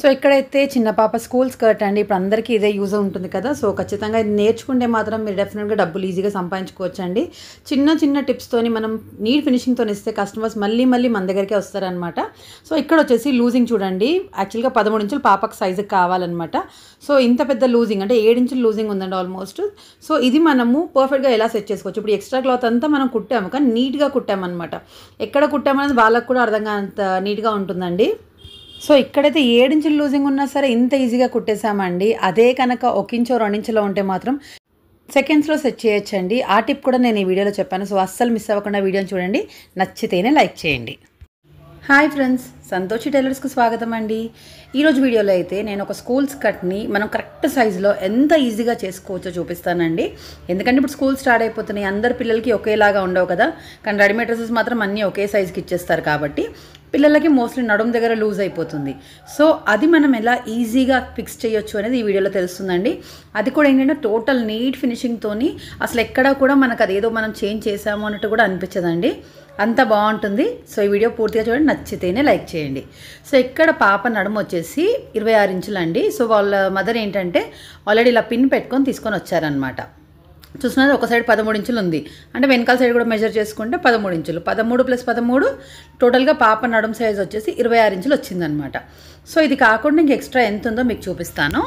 So ఇక్కడైతే చిన్న పాప స్కూల్ స్కర్ట్ అండి. ఇప్పుడు అందరికీ ఇదే యూజ్ ఉంటుంది కదా. సో ఖచ్చితంగా ఇది నేర్చుకుంటే మాత్రం మీరు డెఫినెట్గా డబ్బులు ఈజీగా సంపాదించుకోవచ్చు అండి. చిన్న చిన్న టిప్స్తోని మనం నీట్ ఫినిషింగ్తో ఇస్తే కస్టమర్స్ మళ్ళీ మన దగ్గరికే వస్తారనమాట. సో ఇక్కడ వచ్చేసి లూజింగ్ చూడండి. యాక్చువల్గా 13 ఇంచులు పాపకు సైజుకి కావాలన్నమాట. సో ఇంత పెద్ద లూజింగ్ అంటే 7 ఇంచులు లూజింగ్ ఉందండి ఆల్మోస్ట్. సో ఇది మనము పర్ఫెక్ట్గా ఎలా సెట్ చేసుకోవచ్చు. ఇప్పుడు ఎక్స్ట్రా క్లాత్ అంతా మనం కుట్టాము, కానీ నీట్గా కుట్టామన్నమాట. ఎక్కడ కుట్టామనేది వాళ్ళకు కూడా అర్థం కానంత నీట్గా ఉంటుందండి. సో ఇక్కడైతే 7 ఇంచులు లూజింగ్ ఉన్నా సరే ఇంత ఈజీగా కుట్టేసామండి. అదే కనుక 1 ఇంచో 2 ఇంచులో ఉంటే మాత్రం సెకండ్స్లో సెట్ చేయొచ్చండి. ఆ టిప్ కూడా నేను ఈ వీడియోలో చెప్పాను. సో అస్సలు మిస్ అవ్వకుండా వీడియోని చూడండి. నచ్చితేనే లైక్ చేయండి. హాయ్ ఫ్రెండ్స్, సంతోషి టైలర్స్కి స్వాగతం అండి. ఈరోజు వీడియోలో అయితే నేను ఒక స్కూల్ స్కర్ట్ని మనం కరెక్ట్ సైజులో ఎంత ఈజీగా చేసుకోవచ్చో చూపిస్తానండి. ఎందుకంటే ఇప్పుడు స్కూల్ స్టార్ట్ అయిపోతున్నాయి, అందరు పిల్లలకి ఒకేలాగా ఉండవు కదా. కానీ రెడీమేడ్ డ్రెస్సెస్ మాత్రం అన్నీ ఒకే సైజుకి ఇచ్చేస్తారు కాబట్టి పిల్లలకి మోస్ట్లీ నడుము దగ్గర లూజ్ అయిపోతుంది. సో అది మనం ఎలా ఈజీగా ఫిక్స్ చేయొచ్చు అనేది ఈ వీడియోలో తెలుస్తుందండి. అది కూడా ఏంటంటే టోటల్ నీట్ ఫినిషింగ్తోని అసలు ఎక్కడా కూడా మనకు అదేదో మనం చేంజ్ చేసాము అన్నట్టు కూడా అనిపించదండి. అంత బాగుంటుంది. సో ఈ వీడియో పూర్తిగా చూడండి, నచ్చితేనే లైక్ చేయండి. సో ఇక్కడ పాప నడుము వచ్చేసి 26 ఇంచులు అండి. సో వాళ్ళ మదర్ ఏంటంటే ఆల్రెడీ ఇలా పిన్ పెట్టుకొని తీసుకొని వచ్చారనమాట. చూస్తున్నది ఒక సైడ్ 13 ఇంచులు ఉంది, అంటే వెనకాల సైడ్ కూడా మెజర్ చేసుకుంటే 13 ఇంచులు. 13 + 13 టోటల్గా పాప నడుము సైజ్ వచ్చేసి 26 ఇంచులు వచ్చిందనమాట. సో ఇది కాకుండా ఇంక ఎక్స్ట్రా ఎంత ఉందో మీకు చూపిస్తాను.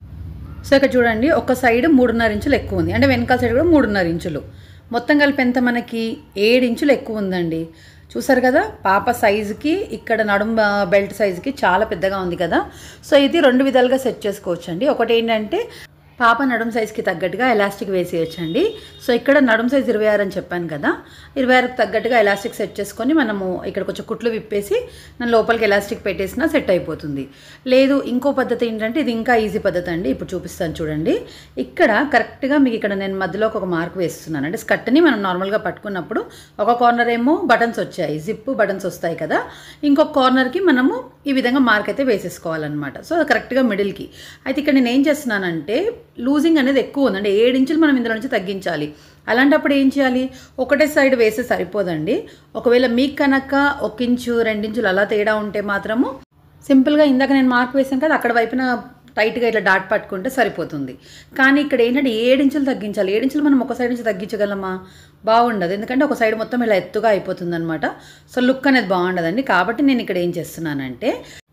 సో ఇక్కడ చూడండి, ఒక సైడ్ 3.5 ఇంచులు ఎక్కువ ఉంది, అంటే వెనకాల సైడ్ కూడా 3.5 ఇంచులు. మొత్తం కలిపి ఎంత మనకి 7 ఇంచులు ఎక్కువ ఉందండి. చూసారు కదా, పాప సైజుకి ఇక్కడ నడుము బెల్ట్ సైజుకి చాలా పెద్దగా ఉంది కదా. సో ఇది 2 విధాలుగా సెట్ చేసుకోవచ్చు అండి. ఒకటి ఏంటంటే పాప నడుము సైజ్కి తగ్గట్టుగా ఎలాస్టిక్ వేసేయచ్చండి. సో ఇక్కడ నడుము సైజ్ 26 అని చెప్పాను కదా, 26కి తగ్గట్టుగా ఎలాస్టిక్ సెట్ చేసుకొని మనము ఇక్కడ కొంచెం కుట్లు విప్పేసి నేను లోపలికి ఎలాస్టిక్ పెట్టేసినా సెట్ అయిపోతుంది. లేదు ఇంకో పద్ధతి ఏంటంటే ఇది ఇంకా ఈజీ పద్ధతి అండి. ఇప్పుడు చూపిస్తాను చూడండి. ఇక్కడ కరెక్ట్గా మీకు ఇక్కడ నేను మధ్యలో ఒక మార్క్ వేస్తున్నాను. అంటే స్కర్ట్ని మనం నార్మల్గా పట్టుకున్నప్పుడు ఒక కార్నర్ ఏమో బటన్స్ వచ్చాయి, జిప్ బటన్స్ వస్తాయి కదా, ఇంకొక కార్నర్కి మనము ఈ విధంగా మార్క్ అయితే వేసేసుకోవాలన్నమాట. సో కరెక్ట్గా మిడిల్కి. అయితే ఇక్కడ నేను ఏం చేస్తున్నానంటే లూజింగ్ అనేది ఎక్కువ ఉంది, అంటే 7 ఇంచులు మనం ఇందులో నుంచి తగ్గించాలి. అలాంటప్పుడు ఏం చేయాలి, ఒకటే సైడ్ వేస్తే సరిపోదండి. ఒకవేళ మీకు కనుక 1 ఇంచు 2 ఇంచులు అలా తేడా ఉంటే మాత్రము సింపుల్గా ఇందాక నేను మార్క్ వేసాను కదా, అక్కడ వైపున టైట్గా ఇట్లా డాట్ పట్టుకుంటే సరిపోతుంది. కానీ ఇక్కడ ఏంటంటే 7 ఇంచులు తగ్గించాలి. 7 ఇంచులు మనం ఒక సైడ్ నుంచి తగ్గించగలమా? బాగుండదు, ఎందుకంటే ఒక సైడ్ మొత్తం ఇలా ఎత్తుగా అయిపోతుంది అనమాట. సో లుక్ అనేది బాగుండదండి. కాబట్టి నేను ఇక్కడ ఏం చేస్తున్నానంటే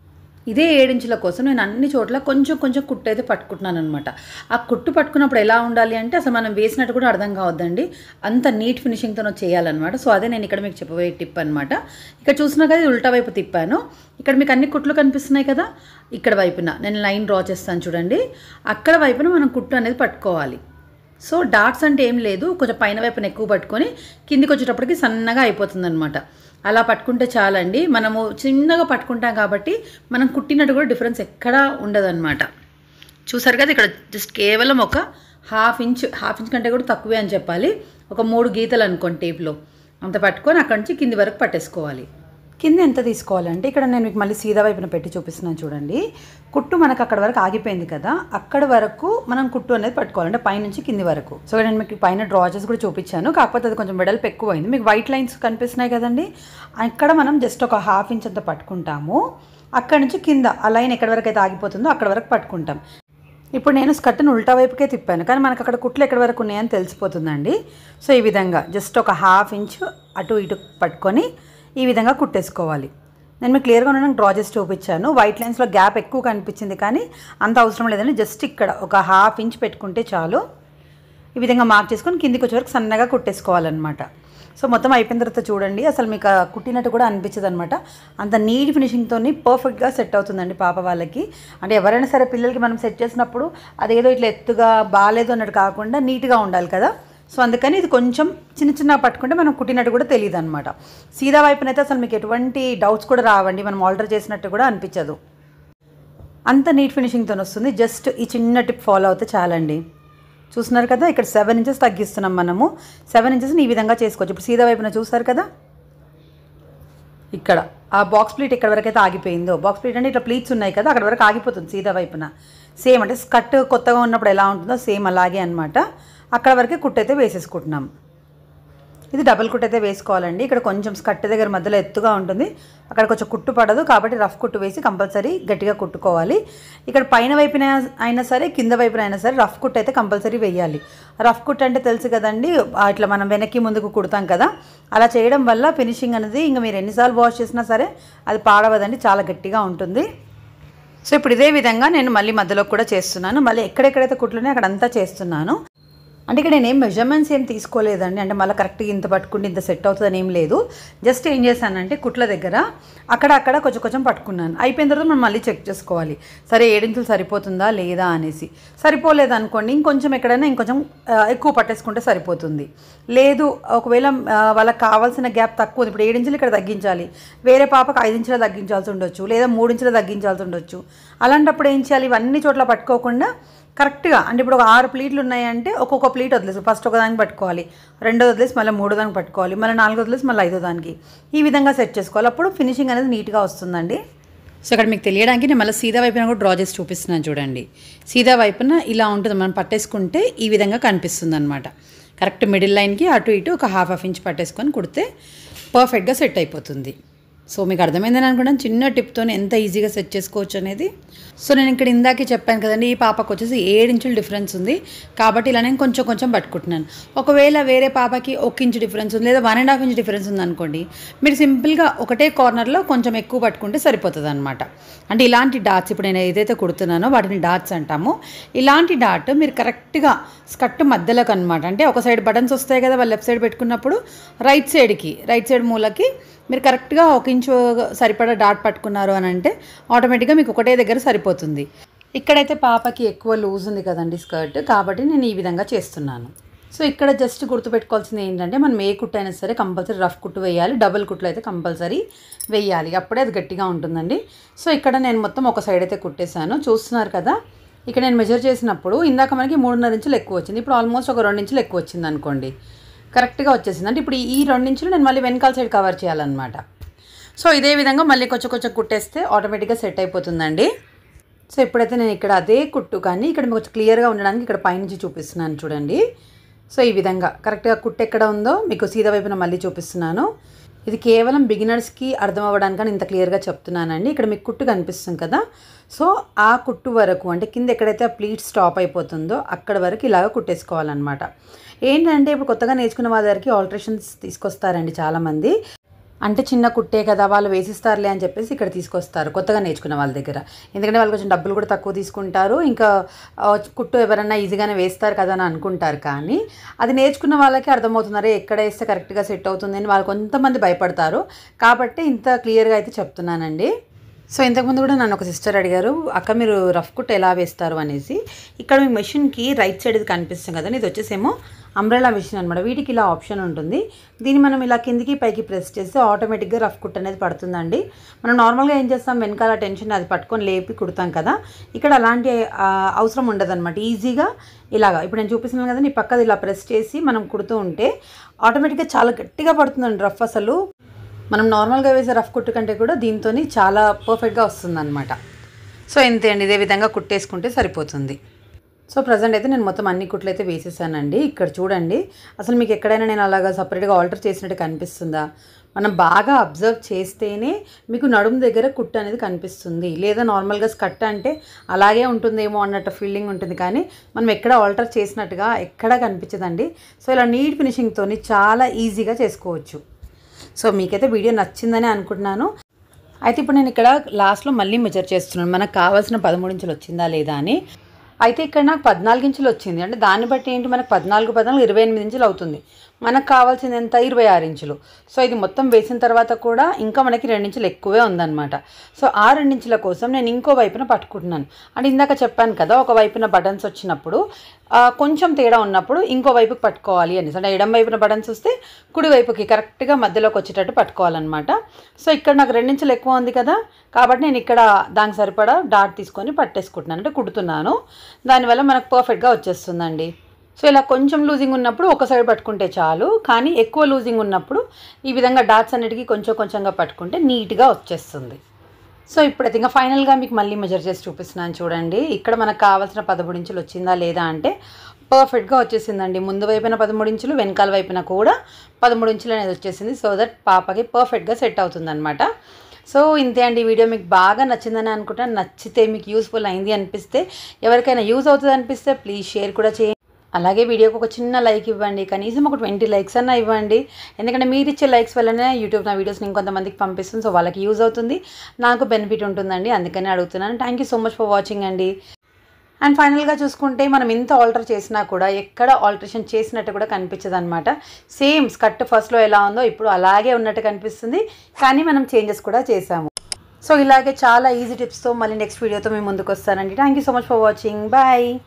ఇదే 7 ఇంచుల కోసం నేను అన్ని చోట్ల కొంచెం కొంచెం కుట్టు అయితే పట్టుకుంటున్నాను అనమాట. ఆ కుట్టు పట్టుకున్నప్పుడు ఎలా ఉండాలి అంటే అసలు మనం వేసినట్టు కూడా అర్థం కావద్దండి, అంత నీట్ ఫినిషింగ్తో చేయాలన్నమాట. సో అదే నేను ఇక్కడ మీకు చెప్పబోయే టిప్ అనమాట. ఇక్కడ చూసినా కదా ఉల్టా వైపు తిప్పాను. ఇక్కడ మీకు అన్ని కుట్లు కనిపిస్తున్నాయి కదా, ఇక్కడ వైపున నేను లైన్ డ్రా చేస్తాను చూడండి. అక్కడ వైపున మనం కుట్టు అనేది పట్టుకోవాలి. సో డాట్స్ అంటే ఏం లేదు, కొంచెం పైన వైపున ఎక్కువ పట్టుకొని కిందికి వచ్చేటప్పటికి సన్నగా అయిపోతుంది అనమాట. అలా పట్టుకుంటే చాలండి. మనము చిన్నగా పట్టుకుంటాం కాబట్టి మనం కుట్టినట్టు కూడా డిఫరెన్స్ ఎక్కడా ఉండదన్నమాట. చూసారు కదా, ఇక్కడ జస్ట్ కేవలం ఒక హాఫ్ ఇంచ్ కంటే కూడా తక్కువే అని చెప్పాలి. ఒక 3 గీతలు అనుకోండి టేప్లో, అంత పట్టుకొని అక్కడి నుంచి కింది వరకు పట్టేసుకోవాలి. కింద ఎంత తీసుకోవాలంటే ఇక్కడ నేను మీకు మళ్ళీ సీదా వైపున పెట్టి చూపిస్తున్నాను చూడండి. కుట్టు మనకు అక్కడ వరకు ఆగిపోయింది కదా, అక్కడ వరకు మనం కుట్టు అనేది పట్టుకోవాలంటే పైనుంచి కింది వరకు. సో నేను మీకు పైన డ్రా చేసి కూడా చూపించాను, కాకపోతే అది కొంచెం వెడల్పు ఎక్కువ అయింది. మీకు వైట్ లైన్స్ కనిపిస్తున్నాయి కదండి, అక్కడ మనం జస్ట్ ఒక హాఫ్ ఇంచ్ అంత పట్టుకుంటాము. అక్కడ నుంచి కింద ఆ లైన్ ఎక్కడి వరకు అయితే ఆగిపోతుందో అక్కడ వరకు పట్టుకుంటాం. ఇప్పుడు నేను స్కర్ట్ను ఉల్టా వైపుకే తిప్పాను, కానీ మనకు అక్కడ కుట్లు ఎక్కడి వరకు ఉన్నాయని తెలిసిపోతుందండి. సో ఈ విధంగా జస్ట్ ఒక హాఫ్ ఇంచ్ అటు ఇటు పట్టుకొని ఈ విధంగా కుట్టేసుకోవాలి. నేను మీకు క్లియర్గా ఉండడానికి డ్రా చేసి చూపించాను. వైట్ లైన్స్లో గ్యాప్ ఎక్కువ కనిపించింది, కానీ అంత అవసరం లేదండి. జస్ట్ ఇక్కడ ఒక హాఫ్ ఇంచ్ పెట్టుకుంటే చాలు. ఈ విధంగా మార్క్ చేసుకొని కిందికి వచ్చే వరకు సన్నగా కుట్టేసుకోవాలన్నమాట. సో మొత్తం అయిపోయిన తర్వాత చూడండి, అసలు మీకు కుట్టినట్టు కూడా అనిపించదు అనమాట. అంత నీట్ ఫినిషింగ్తో పర్ఫెక్ట్గా సెట్ అవుతుందండి పాప వాళ్ళకి. అంటే ఎవరైనా సరే పిల్లలకి మనం సెట్ చేసినప్పుడు అదేదో ఇట్లా ఎత్తుగా బాగాలేదు అన్నట్టు కాకుండా నీట్గా ఉండాలి కదా. సో అందుకని ఇది కొంచెం చిన్న పట్టుకుంటే మనం కుట్టినట్టు కూడా తెలియదు అనమాట. సీదా వైపునైతే అసలు మీకు ఎటువంటి డౌట్స్ కూడా రావండి, మనం ఆల్టర్ చేసినట్టు కూడా అనిపించదు. అంత నీట్ ఫినిషింగ్తో వస్తుంది. జస్ట్ ఈ చిన్న టిప్ ఫాలో అవుతే చాలండి. చూస్తున్నారు కదా, ఇక్కడ 7 ఇంచెస్ తగ్గిస్తున్నాం మనము. 7 ఇంచెస్ని ఈ విధంగా చేసుకోవచ్చు. ఇప్పుడు సీదా వైపున చూస్తారు కదా, ఇక్కడ ఆ బాక్స్ ప్లీట్ ఎక్కడి వరకు అయితే ఆగిపోయిందో, బాక్స్ ప్లీట్ అంటే ఇట్లా ప్లీట్స్ ఉన్నాయి కదా, అక్కడ వరకు ఆగిపోతుంది సీదా వైపున. సేమ్ అంటే స్కర్ట్ కొత్తగా ఉన్నప్పుడు ఎలా ఉంటుందో సేమ్ అలాగే అనమాట. అక్కడ వరకే కుట్టు అయితే వేసేసుకుంటున్నాం. ఇది డబుల్ కుట్టు అయితే వేసుకోవాలండి. ఇక్కడ కొంచెం స్కర్ట్ దగ్గర మధ్యలో ఎత్తుగా ఉంటుంది, అక్కడ కొంచెం కుట్టు పడదు కాబట్టి రఫ్ కుట్టు వేసి కంపల్సరీ గట్టిగా కుట్టుకోవాలి. ఇక్కడ పైన వైపున అయినా సరే కింద వైపున అయినా సరే రఫ్ కుట్టు అయితే కంపల్సరీ వేయాలి. రఫ్ కుట్టు అంటే తెలుసు కదండి, ఇట్లా మనం వెనక్కి ముందుకు కుడతాం కదా, అలా చేయడం వల్ల ఫినిషింగ్ అనేది ఇంకా మీరు ఎన్నిసార్లు వాష్ చేసినా సరే అది పాడవదండి, చాలా గట్టిగా ఉంటుంది. సో ఇప్పుడు ఇదే విధంగా నేను మళ్ళీ మధ్యలో కూడా చేస్తున్నాను. మళ్ళీ ఎక్కడెక్కడైతే కుట్లున్నాయో అక్కడంతా చేస్తున్నాను. అంటే ఇక్కడ నేనేం మెజర్మెంట్స్ ఏం తీసుకోలేదండి, అంటే మళ్ళీ కరెక్ట్గా ఇంత పట్టుకుంటే ఇంత సెట్ అవుతుందని ఏం లేదు. జస్ట్ ఏం చేశానంటే కుట్ల దగ్గర అక్కడ కొంచెం పట్టుకున్నాను. అయిపోయిన తర్వాత మనం మళ్ళీ చెక్ చేసుకోవాలి, సరే 7 ఇంచులు సరిపోతుందా లేదా అనేసి. సరిపోలేదు అనుకోండి, ఇంకొంచెం ఎక్కడైనా ఇంకొంచెం ఎక్కువ పట్టేసుకుంటే సరిపోతుంది. లేదు ఒకవేళ వాళ్ళకి కావాల్సిన గ్యాప్ తక్కువ ఉంది, ఇప్పుడు 7 ఇంచులు ఇక్కడ తగ్గించాలి, వేరే పాపకు 5 ఇంచులు తగ్గించాల్సి ఉండొచ్చు, లేదా 3 ఇంచులు తగ్గించాల్సి ఉండొచ్చు. అలాంటప్పుడు ఏం చేయాలి, ఇవన్నీ చోట్ల పట్టుకోకుండా కరెక్ట్గా, అంటే ఇప్పుడు ఒక 6 ప్లీట్లు ఉన్నాయంటే ఒక్కొక్క ప్లీట్ వదిలేసి ఫస్ట్ ఒకదానికి పట్టుకోవాలి, రెండో వదిలేసి మళ్ళీ 3వ దానికి పట్టుకోవాలి, మళ్ళీ 4వ వదిలేసి మళ్ళీ 5వ దానికి, ఈ విధంగా సెట్ చేసుకోవాలి. అప్పుడు ఫినిషింగ్ అనేది నీట్గా వస్తుందండి. సో ఇక్కడ మీకు తెలియడానికి నేను మళ్ళీ సీదా వైపున కూడా డ్రా చేసి చూపిస్తున్నాను చూడండి. సీదా వైపున ఇలా ఉంటుంది, మనం పట్టేసుకుంటే ఈ విధంగా కనిపిస్తుంది అనమాట. కరెక్ట్ మిడిల్ లైన్కి అటు ఇటు ఒక ½ ఇంచ్ పట్టేసుకొని కుడితే పర్ఫెక్ట్గా సెట్ అయిపోతుంది. సో మీకు అర్థమైందని అనుకుంటాను, చిన్న టిప్తో ఎంత ఈజీగా సెట్ చేసుకోవచ్చు అనేది. సో నేను ఇక్కడ ఇందాకే చెప్పాను కదండి, ఈ పాపకు వచ్చేసి 7 ఇంచులు డిఫరెన్స్ ఉంది కాబట్టి ఇలా నేను కొంచెం పట్టుకుంటున్నాను. ఒకవేళ వేరే పాపకి 1 ఇంచు డిఫరెన్స్ ఉంది, లేదా 1.5 ఇంచ్ డిఫరెన్స్ ఉంది అనుకోండి, మీరు సింపుల్గా ఒకటే కార్నర్లో కొంచెం ఎక్కువ పట్టుకుంటే సరిపోతుంది అనమాట. అంటే ఇలాంటి డాట్స్ ఇప్పుడు నేను ఏదైతే కుడుతున్నానో వాటిని డాట్స్ అంటాము. ఇలాంటి డాట్ మీరు కరెక్ట్గా స్కర్ట్ మధ్యలోకి అనమాట, అంటే ఒక సైడ్ బటన్స్ వస్తాయి కదా, వాళ్ళు లెఫ్ట్ సైడ్ పెట్టుకున్నప్పుడు రైట్ సైడ్ మూలకి మీరు కరెక్ట్గా 1 ఇంచు సరిపడా డాట్ పట్టుకున్నారు అని అంటే ఆటోమేటిక్గా మీకు ఒకటే దగ్గర సరిపోతుంది. ఇక్కడైతే పాపకి ఎక్కువ లూజ్ ఉంది కదండి స్కర్ట్, కాబట్టి నేను ఈ విధంగా చేస్తున్నాను. సో ఇక్కడ జస్ట్ గుర్తుపెట్టుకోవాల్సింది ఏంటంటే, మనం ఏ కుట్టు అయినా సరే కంపల్సరీ రఫ్ కుట్టు వేయాలి, డబుల్ కుట్లు అయితే కంపల్సరీ వేయాలి, అప్పుడే అది గట్టిగా ఉంటుందండి. సో ఇక్కడ నేను మొత్తం ఒక సైడ్ అయితే కుట్టేశాను, చూస్తున్నారు కదా. ఇక్కడ నేను మెజర్ చేసినప్పుడు ఇందాక మనకి 3.5 ఇంచులు ఎక్కువ వచ్చింది, ఇప్పుడు ఆల్మోస్ట్ ఒక 2 ఇంచులు ఎక్కువ వచ్చింది అనుకోండి, కరెక్ట్గా వచ్చేసింది. అంటే ఇప్పుడు ఈ 2 ఇంచులు నేను మళ్ళీ వెనకాల సైడ్ కవర్ చేయాలన్నమాట. సో ఇదే విధంగా మళ్ళీ కొంచెం కుట్టేస్తే ఆటోమేటిక్గా సెట్ అయిపోతుందండి. సో ఇప్పుడైతే నేను ఇక్కడ అదే కుట్టు కానీ ఇక్కడ కొంచెం క్లియర్గా ఉండడానికి ఇక్కడ పైనుంచి చూపిస్తున్నాను చూడండి. సో ఈ విధంగా కరెక్ట్గా కుట్టు ఎక్కడ ఉందో మీకు సీదా వైపున మళ్ళీ చూపిస్తున్నాను. ఇది కేవలం బిగినర్స్కి అర్థం అవ్వడానికని ఇంత క్లియర్గా చెప్తున్నానండి. ఇక్కడ మీకు కుట్టు కనిపిస్తుంది కదా, సో ఆ కుట్టు వరకు అంటే కింద ఎక్కడైతే ఆ ప్లీట్ స్టాప్ అయిపోతుందో అక్కడ వరకు ఇలాగ కుట్టేసుకోవాలన్నమాట. ఏంటంటే ఇప్పుడు కొత్తగా నేర్చుకున్న వాళ్ళ దగ్గరికి ఆల్టరేషన్స్ తీసుకొస్తారండి చాలామంది. అంటే చిన్న కుట్టే కదా వాళ్ళు వేసిస్తారులే అని చెప్పేసి ఇక్కడ తీసుకొస్తారు కొత్తగా నేర్చుకున్న వాళ్ళ దగ్గర, ఎందుకంటే వాళ్ళు కొంచెం డబ్బులు కూడా తక్కువ తీసుకుంటారు, ఇంకా కుట్టు ఎవరన్నా ఈజీగానే వేస్తారు కదా అని అనుకుంటారు. కానీ అది నేర్చుకున్న వాళ్ళకి అర్థమవుతున్నారే ఎక్కడ వేస్తే కరెక్ట్గా సెట్ అవుతుంది అని వాళ్ళు కొంతమంది భయపడతారు, కాబట్టి ఇంత క్లియర్గా అయితే చెప్తున్నానండి. సో ఇంతకుముందు కూడా నన్ను ఒక సిస్టర్ అడిగారు, అక్క మీరు రఫ్ కుట్ ఎలా వేస్తారు అనేసి. ఇక్కడ మీ మెషిన్కి రైట్ సైడ్ ఇది కనిపిస్తుంది కదా, ఇది వచ్చేసేమో అంబ్రెలా మెషిన్ అనమాట. వీటికి ఇలా ఆప్షన్ ఉంటుంది, దీన్ని మనం ఇలా కిందికి పైకి ప్రెస్ చేస్తే ఆటోమేటిక్గా రఫ్ కుట్ అనేది పడుతుందండి. మనం నార్మల్గా ఏం చేస్తాం, వెనకాల టెన్షన్ అది పట్టుకొని లేపి కుడతాం కదా, ఇక్కడ అలాంటి అవసరం ఉండదన్నమాట. ఈజీగా ఇలాగా ఇప్పుడు నేను చూపిస్తున్నాను కదా, ఈ పక్కది ఇలా ప్రెస్ చేసి మనం కుడుతూ ఉంటే ఆటోమేటిక్గా చాలా గట్టిగా పడుతుందండి రఫ్. అసలు మనం నార్మల్గా వేసే రఫ్ కుట్టు కంటే కూడా దీంతో చాలా పర్ఫెక్ట్గా వస్తుందన్నమాట. సో ఇంతే అండి, ఇదే విధంగా కుట్టేసుకుంటే సరిపోతుంది. సో ప్రజెంట్ అయితే నేను మొత్తం అన్ని కుట్లు అయితే వేసేసానండి. ఇక్కడ చూడండి, అసలు మీకు ఎక్కడైనా నేను అలాగా సపరేట్గా ఆల్టర్ చేసినట్టు కనిపిస్తుందా? మనం బాగా అబ్జర్వ్ చేస్తేనే మీకు నడుము దగ్గర కుట్టు అనేది కనిపిస్తుంది, లేదా నార్మల్గా స్కర్ట్ అంటే అలాగే ఉంటుందేమో అన్నట్టు ఫీలింగ్ ఉంటుంది, కానీ మనం ఎక్కడ ఆల్టర్ చేసినట్టుగా ఎక్కడా కనిపించదండి. సో ఇలా నీట్ ఫినిషింగ్తో చాలా ఈజీగా చేసుకోవచ్చు. సో మీకైతే వీడియో నచ్చిందని అనుకుంటున్నాను. అయితే ఇప్పుడు నేను ఇక్కడ లాస్ట్లో మళ్ళీ మెజర్ చేస్తున్నాను, మనకు కావాల్సిన 13 ఇంచులు వచ్చిందా లేదా అని. అయితే ఇక్కడ నాకు 14 ఇంచులు వచ్చింది, అంటే దాన్ని బట్టి ఏంటి మనకు 14 28 ఇంచులు అవుతుంది. మనకు కావాల్సింది ఎంత 26 ఇంచులు. సో ఇది మొత్తం వేసిన తర్వాత కూడా ఇంకా మనకి 2 ఇంచులు ఎక్కువే ఉందన్నమాట. సో ఆ 2 ఇంచుల కోసం నేను ఇంకో వైపున పట్టుకుంటున్నాను. అంటే ఇందాక చెప్పాను కదా, ఒక వైపున బటన్స్ వచ్చినప్పుడు కొంచెం తేడా ఉన్నప్పుడు ఇంకో వైపుకి పట్టుకోవాలి అని. అంటే ఎడం వైపున బటన్స్ వస్తే కుడి వైపుకి కరెక్ట్గా మధ్యలోకి వచ్చేటట్టు పట్టుకోవాలన్నమాట. సో ఇక్కడ నాకు 2 ఇంచులు ఎక్కువ ఉంది కదా, కాబట్టి నేను ఇక్కడ దానికి సరిపడా డాట్ తీసుకొని పట్టేసుకుంటున్నాను, అంటే కుడుతున్నాను. దానివల్ల మనకు పర్ఫెక్ట్గా వచ్చేస్తుందండి. సో ఇలా కొంచెం లూజింగ్ ఉన్నప్పుడు ఒక సైడ్ పట్టుకుంటే చాలు, కానీ ఎక్కువ లూజింగ్ ఉన్నప్పుడు ఈ విధంగా డాట్స్ అన్నిటికీ కొంచెంగా పట్టుకుంటే నీట్గా వచ్చేస్తుంది. సో ఇప్పుడైతే ఇంకా ఫైనల్గా మీకు మళ్ళీ మెజర్ చేసి చూపిస్తున్నాను చూడండి. ఇక్కడ మనకు కావాల్సిన 13 ఇంచులు వచ్చిందా లేదా అంటే పర్ఫెక్ట్గా వచ్చేసిందండి. ముందు వైపున 13 ఇంచులు, వెనకాల వైపున కూడా 13 ఇంచులు అనేది వచ్చేసింది. సో దట్ పాపకి పర్ఫెక్ట్గా సెట్ అవుతుందన్నమాట. సో ఇంతే అండి. వీడియో మీకు బాగా నచ్చిందని అనుకుంటాను. నచ్చితే మీకు యూస్ఫుల్ అయింది అనిపిస్తే, ఎవరికైనా యూజ్ అవుతుంది అనిపిస్తే ప్లీజ్ షేర్ కూడా చేయండి. అలాగే వీడియోకి ఒక చిన్న లైక్ ఇవ్వండి. కనీసం ఒక 20 లైక్స్ అన్నా ఇవ్వండి. ఎందుకంటే మీరు ఇచ్చే లైక్స్ వల్లనే యూట్యూబ్ నా వీడియోస్ని ఇంకొంతమందికి పంపిస్తుంది. సో వాళ్ళకి యూజ్ అవుతుంది, నాకు బెనిఫిట్ ఉంటుందండి. అందుకని అడుగుతున్నాను. Thank you so much for watching అండి. అండ్ ఫైనల్గా చూసుకుంటే మనం ఎంత ఆల్టర్ చేసినా కూడా ఎక్కడ ఆల్టరేషన్ చేసినట్టు కూడా కనిపించదు అనమాట. సేమ్ స్కర్ట్ ఫస్ట్లో ఎలా ఉందో ఇప్పుడు అలాగే ఉన్నట్టు కనిపిస్తుంది, కానీ మనం చేంజెస్ కూడా చేసాము. సో ఇలాగే చాలా ఈజీ టిప్స్తో మళ్ళీ నెక్స్ట్ వీడియోతో మేము ముందుకు వస్తానండి. Thank you so much for watching. Bye.